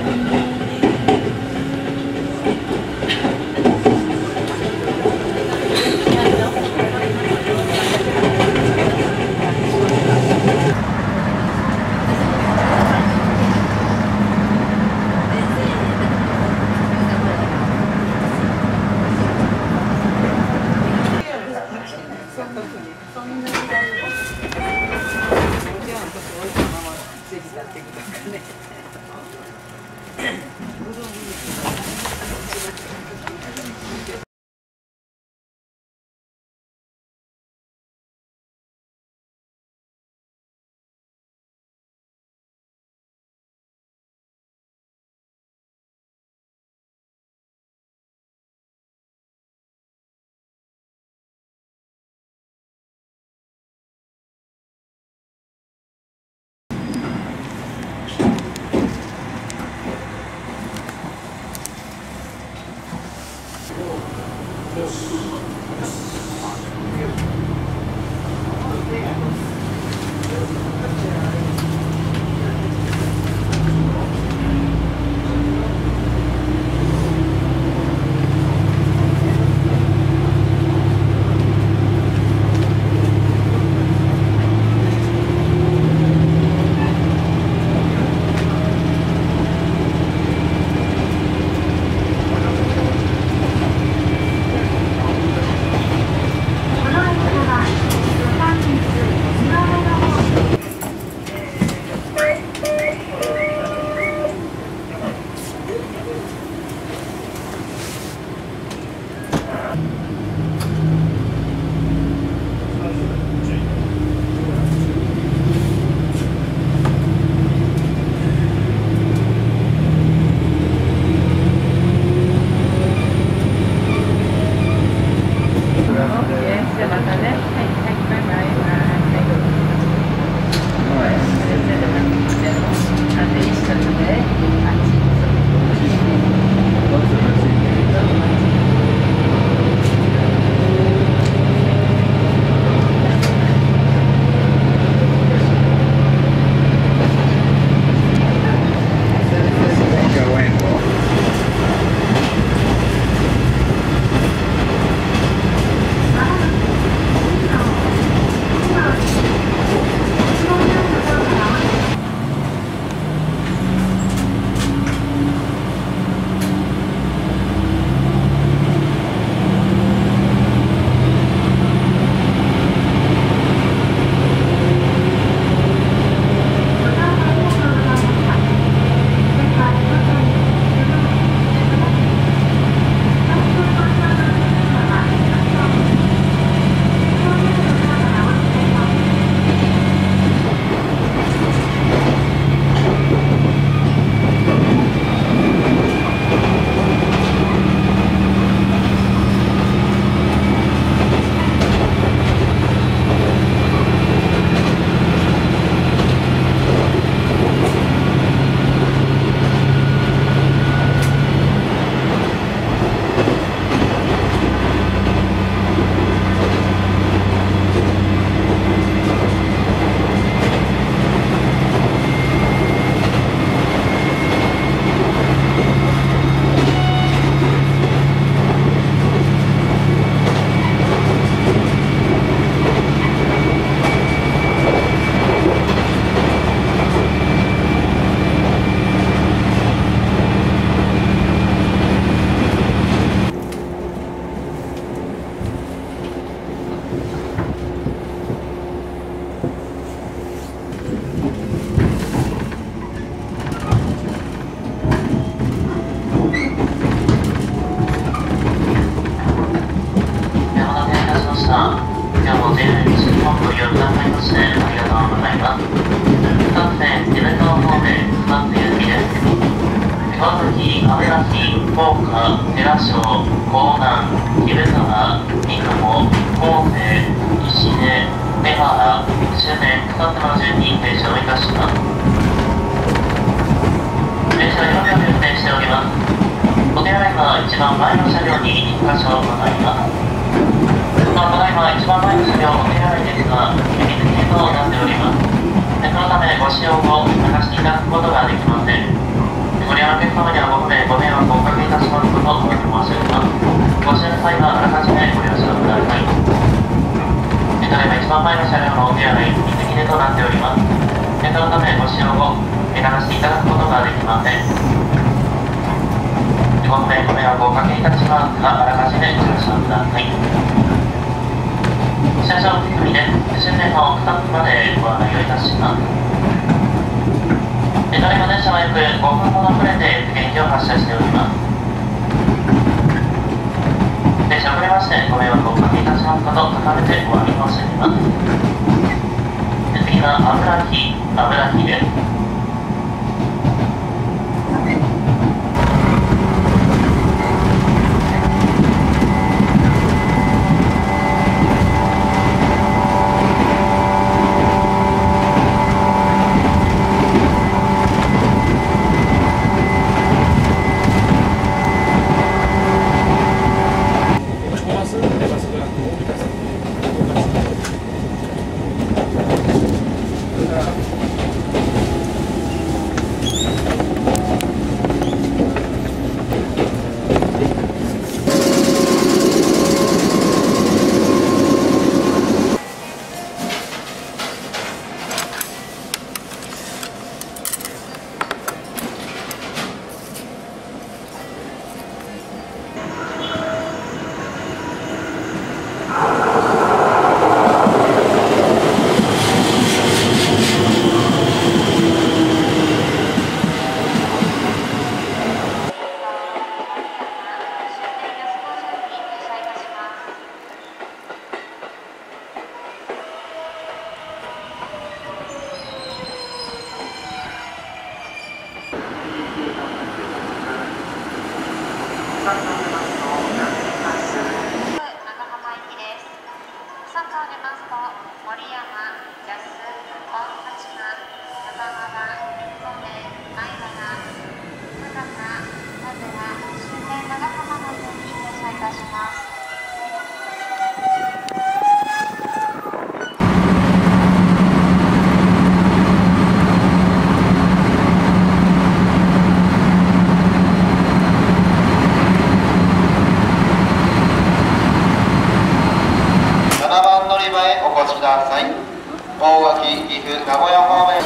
ご利用を探していただくことができません。ご利用の番前の車両のお手洗い、水切れとなっております。そのためご使用後、手離していただくことができません。ご不明ご迷惑をおかけいたしますが、あらかじめご了承ください。車掌手組みで終点の区画までご案内をいたします。隣の電車は約5分ほど遅れて電気を発車しております。電車遅れましてご迷惑をおかけいたしますこと改めてお詫び申し上げます。次は油木です。 大垣、岐阜、名古屋方面。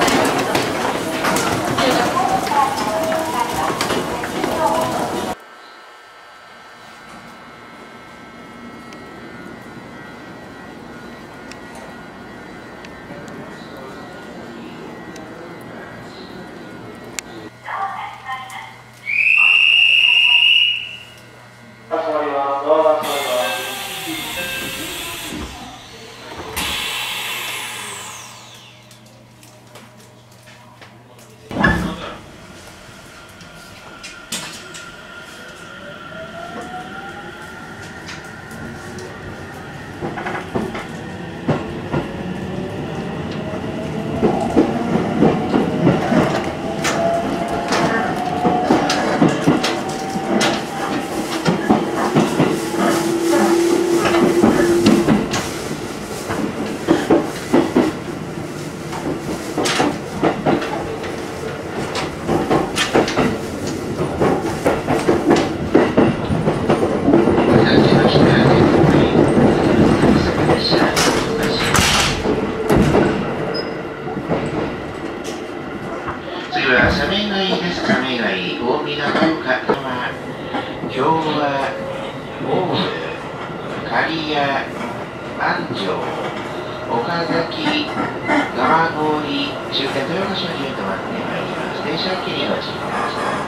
刈谷、安城、岡崎、川越、終点豊岡市の順となってまいります。電車を切りご注意ください。